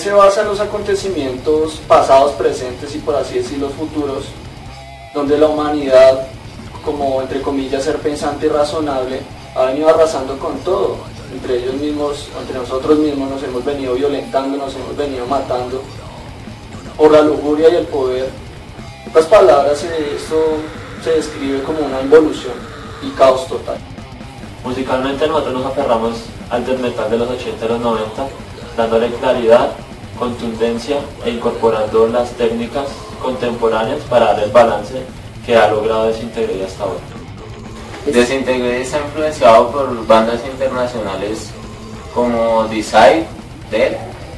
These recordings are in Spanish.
se basa en los acontecimientos pasados, presentes y por así decirlo futuros, donde la humanidad, como entre comillas ser pensante y razonable, ha venido arrasando con todo. Entre ellos mismos, entre nosotros mismos nos hemos venido violentando, nos hemos venido matando por la lujuria y el poder. En otras palabras, esto se describe como una involución y caos total. Musicalmente nosotros nos aferramos al death metal de los 80 y los 90, dándole claridad, contundencia e incorporando las técnicas contemporáneas para dar el balance que ha logrado Desintegrate hasta ahora. Desintegrate está influenciado por bandas internacionales como Decide, Dead,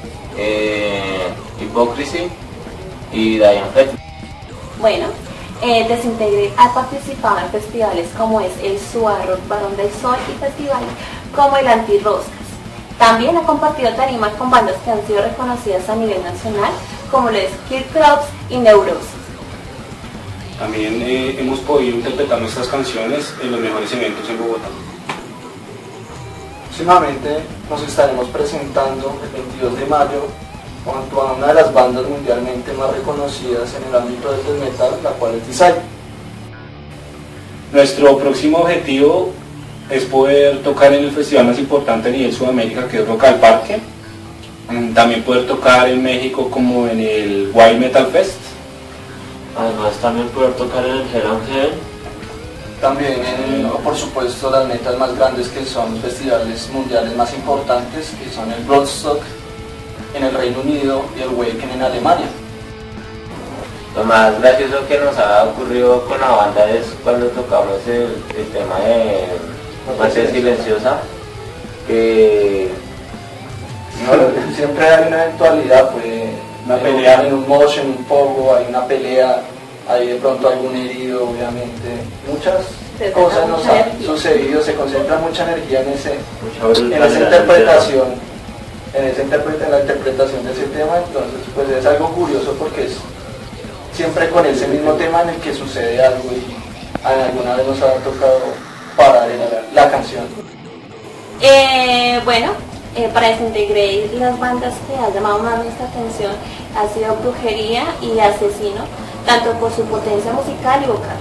Hypocrisy y Diane Fett. Bueno, Desintegrate ha participado en festivales como es el Suarro, Barón del Sol y festivales como el Antirroscas. También ha compartido tarima con bandas que han sido reconocidas a nivel nacional como lo es Kill Crops y Neurosis. También hemos podido interpretar nuestras canciones en los mejores eventos en Bogotá. Próximamente nos estaremos presentando el 22 de mayo junto a una de las bandas mundialmente más reconocidas en el ámbito del death metal, la cual es Decide. Nuestro próximo objetivo es poder tocar en el festival más importante a nivel Sudamérica, que es Rock al Parque. También poder tocar en México como en el Wild Metal Fest. Además también poder tocar en el Hell and Heaven. También, por supuesto, las metas más grandes que son los festivales mundiales más importantes, que son el Bloodstock en el Reino Unido y el Wacken en Alemania. Lo más gracioso que nos ha ocurrido con la banda es cuando tocamos el tema de Muerte Silenciosa, que no, siempre hay una eventualidad, pues, una pelea en un mosh, en un pogo, hay una pelea, hay de pronto algún herido, obviamente, muchas cosas nos han sucedido, se concentra mucha energía en esa interpretación, en la interpretación de ese tema. Entonces pues es algo curioso porque es siempre con ese mismo tema en el que sucede algo y alguna vez nos ha tocado parar en la canción. Para Desintegrate, las bandas que han llamado más nuestra atención ha sido Brujería y Asesino, tanto por su potencia musical y vocal.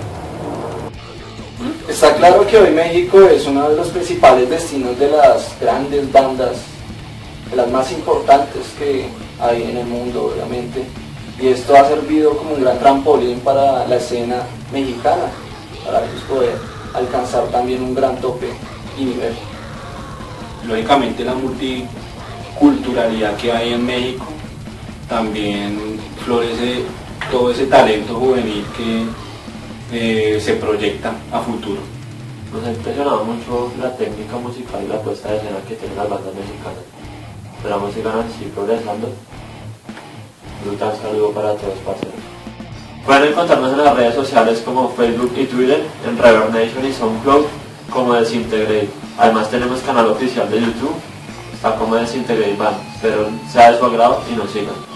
Está claro que hoy México es uno de los principales destinos de las grandes bandas, de las más importantes que hay en el mundo, obviamente, y esto ha servido como un gran trampolín para la escena mexicana, para ellos poder alcanzar también un gran tope y nivel. Lógicamente la multiculturalidad que hay en México, también florece todo ese talento juvenil que se proyecta a futuro. Nos ha impresionado mucho la técnica musical y la puesta de escena que tienen las bandas mexicanas. Esperamos sigan así progresando. Un brutal saludo para todos, parceros. Pueden encontrarnos en las redes sociales como Facebook y Twitter, en Reverb Nation y SoundCloud como Desintegrate. Además tenemos canal oficial de YouTube, está como Desintegrate Band. Espero sea de su agrado y nos sigan.